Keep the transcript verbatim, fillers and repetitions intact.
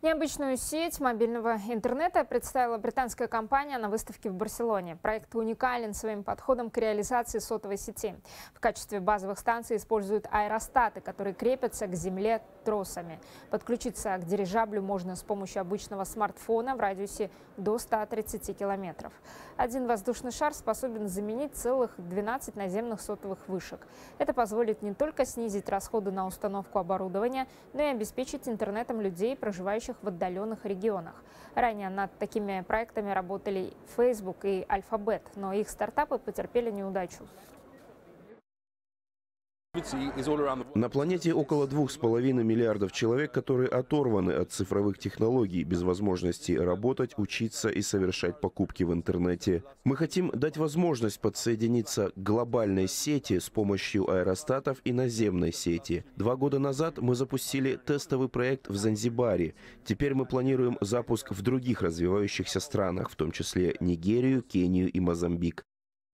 Необычную сеть мобильного интернета представила британская компания на выставке в Барселоне. Проект уникален своим подходом к реализации сотовой сети. В качестве базовых станций используют аэростаты, которые крепятся к земле тросами. Подключиться к дирижаблю можно с помощью обычного смартфона в радиусе до ста тридцати километров. Один воздушный шар способен заменить целых двенадцать наземных сотовых вышек. Это позволит не только снизить расходы на установку оборудования, но и обеспечить интернетом людей, проживающих в отдаленных регионах. Ранее над такими проектами работали Facebook и Alphabet, но их стартапы потерпели неудачу. На планете около двух с половиной миллиардов человек, которые оторваны от цифровых технологий, без возможности работать, учиться и совершать покупки в интернете. Мы хотим дать возможность подсоединиться к глобальной сети с помощью аэростатов и наземной сети. Два года назад мы запустили тестовый проект в Занзибаре. Теперь мы планируем запуск в других развивающихся странах, в том числе Нигерию, Кению и Мозамбик.